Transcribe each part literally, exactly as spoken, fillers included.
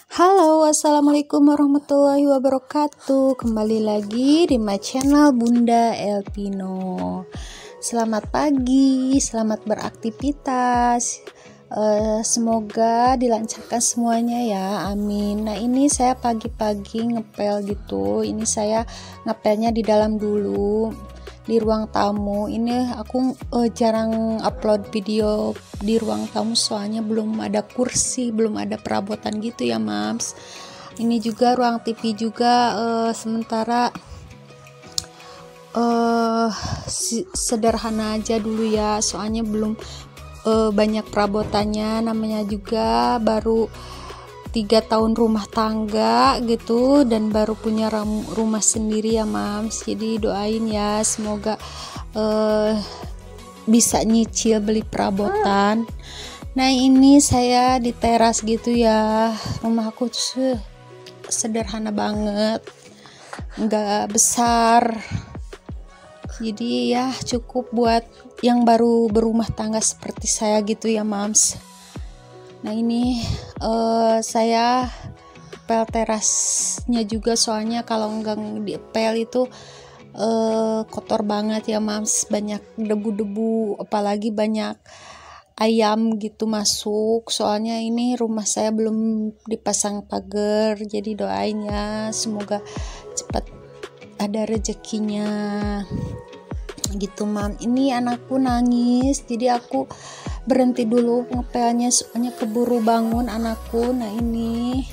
Halo, assalamualaikum warahmatullahi wabarakatuh. Kembali lagi di my channel Bunda Elpino. Selamat pagi, selamat beraktivitas. Uh, semoga dilancarkan semuanya ya, amin. Nah ini saya pagi-pagi ngepel gitu. Ini saya ngepelnya di dalam dulu, di ruang tamu. Ini aku uh, jarang upload video di ruang tamu soalnya belum ada kursi, belum ada perabotan gitu ya mams. Ini juga ruang T V juga uh, sementara uh, sederhana aja dulu ya, soalnya belum uh, banyak perabotannya, namanya juga baru tiga tahun rumah tangga gitu dan baru punya rumah sendiri ya mams. Jadi doain ya semoga uh, bisa nyicil beli perabotan. Nah ini saya di teras gitu ya, rumah aku tuh sederhana banget, nggak besar, jadi ya cukup buat yang baru berumah tangga seperti saya gitu ya mams. Nah ini uh, saya pel terasnya juga, soalnya kalau enggak di pel itu uh, kotor banget ya mams, banyak debu-debu, apalagi banyak ayam gitu masuk. Soalnya ini rumah saya belum dipasang pagar, jadi doain ya semoga cepat ada rezekinya gitu mam. Ini anakku nangis, jadi aku berhenti dulu ngepelnya soalnya keburu bangun anakku. Nah ini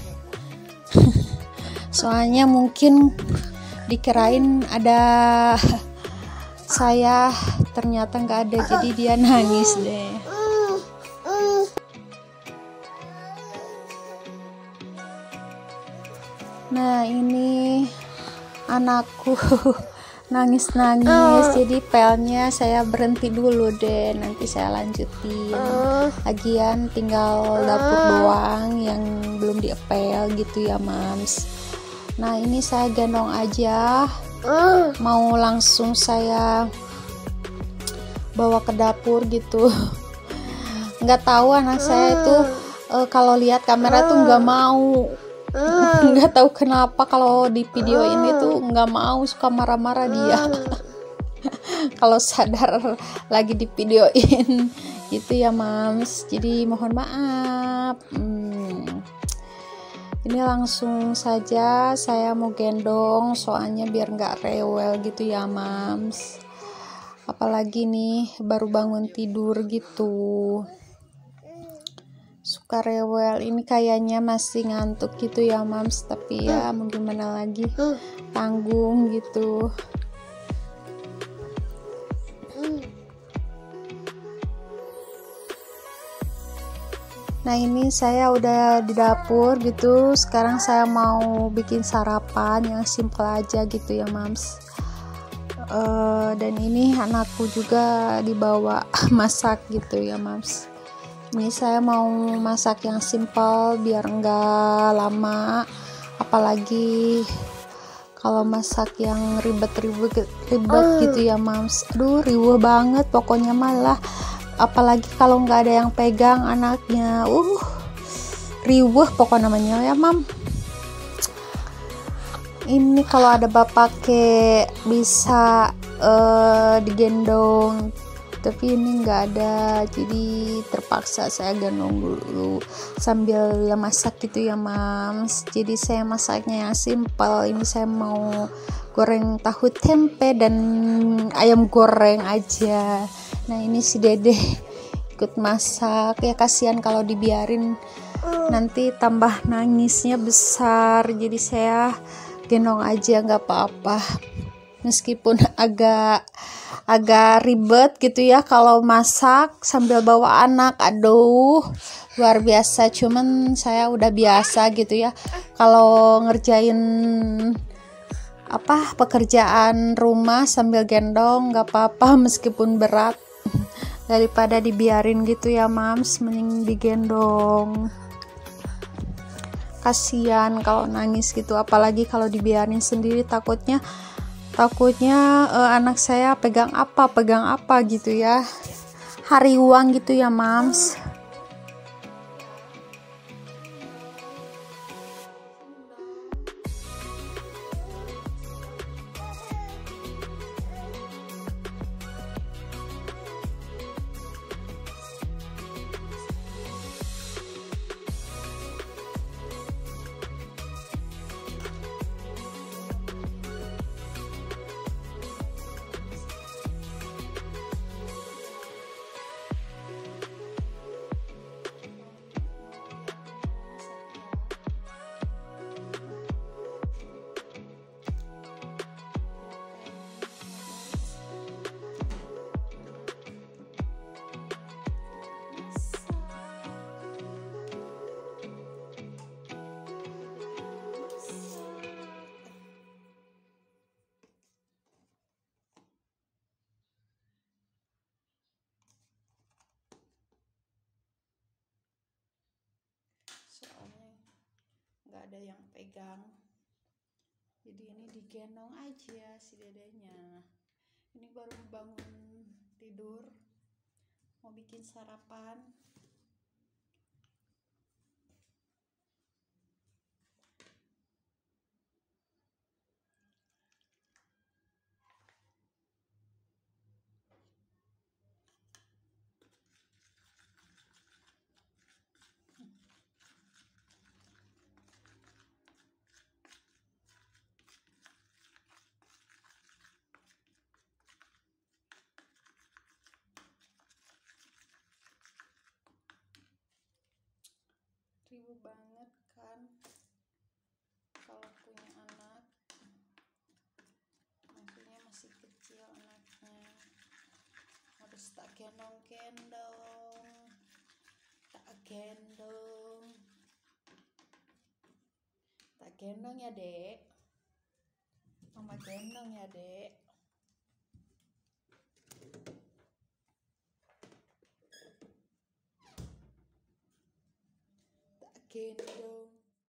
soalnya mungkin dikirain ada saya, ternyata nggak ada, jadi dia nangis deh. Nah ini anakku nangis-nangis, jadi pelnya saya berhenti dulu deh, nanti saya lanjutin. Lagian tinggal dapur doang yang belum diepel gitu ya mams. Nah ini saya gendong aja, mau langsung saya bawa ke dapur gitu. Nggak tahu anak saya itu uh, kalau lihat kamera tuh nggak mau. Nggak tahu kenapa kalau di video ini tuh nggak mau, suka marah-marah dia. Kalau sadar lagi di videoin gitu ya mams, jadi mohon maaf. hmm. Ini langsung saja saya mau gendong soalnya biar nggak rewel gitu ya mams, apalagi nih baru bangun tidur gitu, suka rewel. Ini kayaknya masih ngantuk gitu ya mams, tapi ya mau gimana lagi, tanggung gitu. Nah ini saya udah di dapur gitu, sekarang saya mau bikin sarapan yang simple aja gitu ya mams. Uh, dan ini anakku juga dibawa masak gitu ya mams. Ini saya mau masak yang simple biar enggak lama, apalagi kalau masak yang ribet-ribet ribet gitu ya mams. Aduh riweh banget pokoknya malah, apalagi kalau nggak ada yang pegang anaknya, uh riweh pokok namanya ya mam. Ini kalau ada bapak ke bisa uh, digendong, tapi ini nggak ada, jadi terpaksa saya gendong dulu sambil masak gitu ya mams. Jadi saya masaknya yang simple. Ini saya mau goreng tahu tempe dan ayam goreng aja. Nah ini si dede ikut masak ya, kasihan kalau dibiarin nanti tambah nangisnya besar, jadi saya gendong aja nggak apa-apa, meskipun agak agak ribet gitu ya kalau masak sambil bawa anak. Aduh luar biasa, cuman saya udah biasa gitu ya kalau ngerjain apa pekerjaan rumah sambil gendong, nggak apa-apa meskipun berat, daripada dibiarin gitu ya mams, mending digendong. Kasihan kalau nangis gitu, apalagi kalau dibiarin sendiri, takutnya takutnya uh, anak saya pegang apa pegang apa gitu ya, hariwang gitu ya mams. nggak ada yang pegang, jadi ini digendong aja si dedenya. Ini baru bangun tidur, mau bikin sarapan. Ribu banget kan kalau punya anak, maksudnya masih kecil anaknya, harus tak gendong-gendong, tak gendong, tak gendong ya dek, mama gendong ya dek. Tak gendong.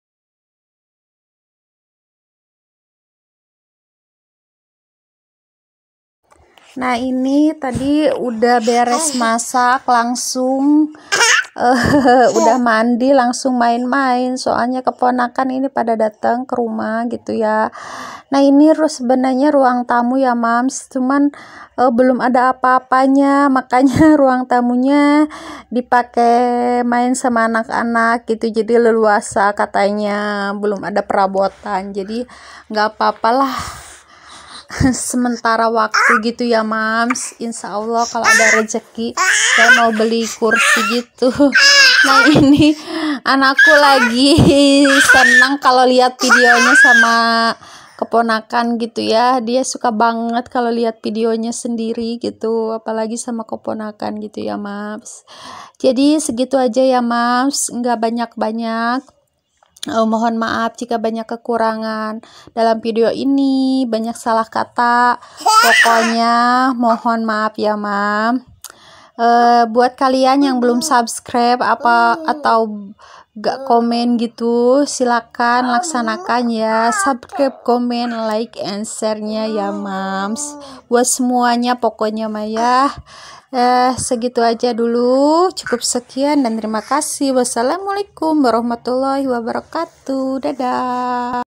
Nah ini tadi udah beres masak, langsung uh, udah mandi, langsung main-main. Soalnya keponakan ini pada datang ke rumah gitu ya. Nah ini sebenarnya ruang tamu ya Mams, cuman uh, belum ada apa-apanya, makanya ruang tamunya dipakai main sama anak-anak gitu. Jadi leluasa katanya, belum ada perabotan, jadi nggak apa-apalah. Sementara waktu gitu ya Mams, insya Allah kalau ada rezeki saya mau beli kursi gitu. Nah ini anakku lagi senang kalau lihat videonya sama keponakan gitu ya, dia suka banget kalau lihat videonya sendiri gitu, apalagi sama keponakan gitu ya Mams. Jadi segitu aja ya Mams, nggak banyak-banyak. Oh, mohon maaf jika banyak kekurangan dalam video ini, banyak salah kata. Pokoknya mohon maaf ya, Mam. Uh, buat kalian yang belum subscribe apa atau gak komen gitu, silakan laksanakan ya. Subscribe, komen, like, and share-nya ya, Mams. Buat semuanya pokoknya Maya. Eh, segitu aja dulu, cukup sekian dan terima kasih. Wassalamualaikum warahmatullahi wabarakatuh. Dadah.